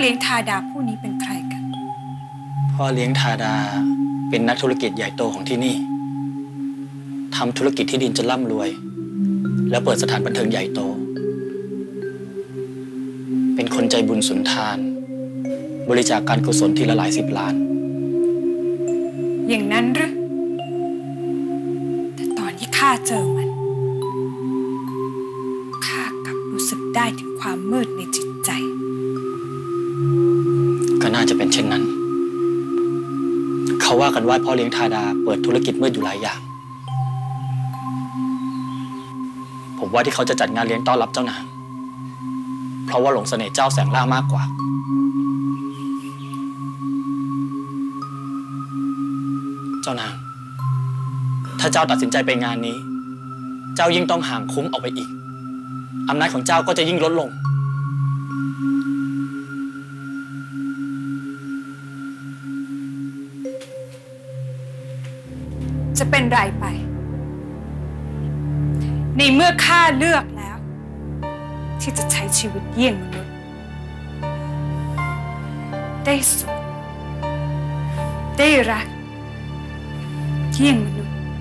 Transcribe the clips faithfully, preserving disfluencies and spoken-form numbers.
ลี้ยงธาดาผู้นี้เป็นใครกันพ่อเลี้ยงธาดาเป็นนักธุรกิจใหญ่โตของที่นี่ทำธุรกิจที่ดินจนร่ำรวยแล้วเปิดสถานบันเทิงใหญ่โตเป็นคนใจบุญสุนทานบริจาคการกุศลทีละหลายสิบล้านอย่างนั้นหรือแต่ตอนที่ข้าเจอมันข้ากลับรู้สึกได้ถึงความมืดในจิตใจก็น่าจะเป็นเช่นนั้นเขาว่ากันว่าพ่อเลี้ยงธาดาเปิดธุรกิจมืดอยู่หลายอย่างผมว่าที่เขาจะจัดงานเลี้ยงต้อนรับเจ้านางเพราะว่าหลงเสน่ห์เจ้าแสงล่ามากกว่าเจ้านางถ้าเจ้าตัดสินใจไปงานนี้เจ้ายิ่งต้องห่างคุ้มออกไปอีกอำนาจของเจ้าก็จะยิ่งลดลงจะเป็นไรไปในเมื่อข้าเลือกแล้วที่จะใช้ชีวิตเยี่ยงมนุษย์ได้สุขได้รักเยี่ยงมนุษย์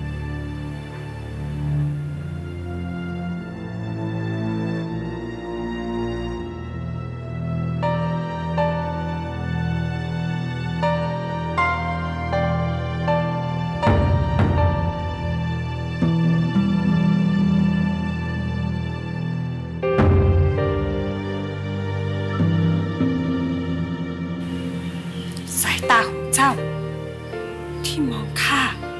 สายตาของเจ้าที่มองข้า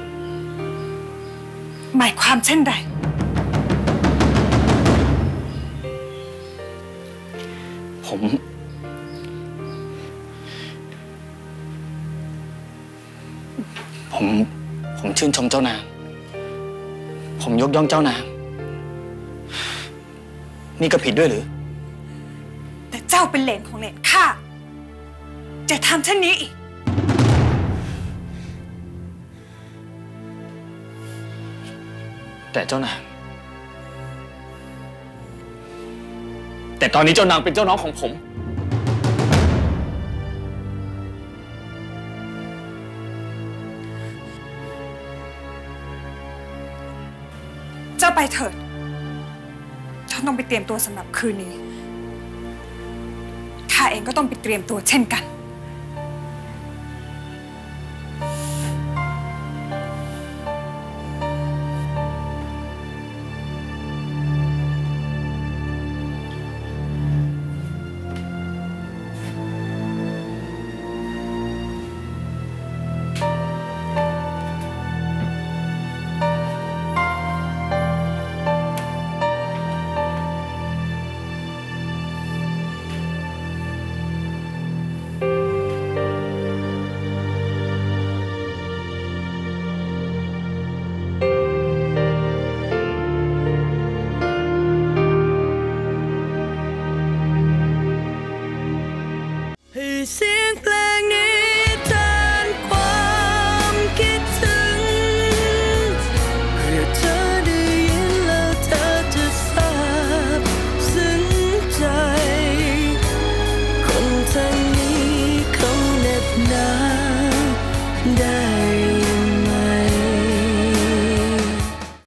หมายความเช่นไรผมผมผมชื่นชมเจ้านางผมยกย่องเจ้านางนี่ก็ผิดด้วยหรือแต่เจ้าเป็นเหลนของเหลนข้าจะทำเช่นนี้อีกแต่เจ้านางแต่ตอนนี้เจ้านางเป็นเจ้าน้องของผมเจ้าไปเถิดฉันต้องไปเตรียมตัวสำหรับคืนนี้ข้าเองก็ต้องไปเตรียมตัวเช่นกัน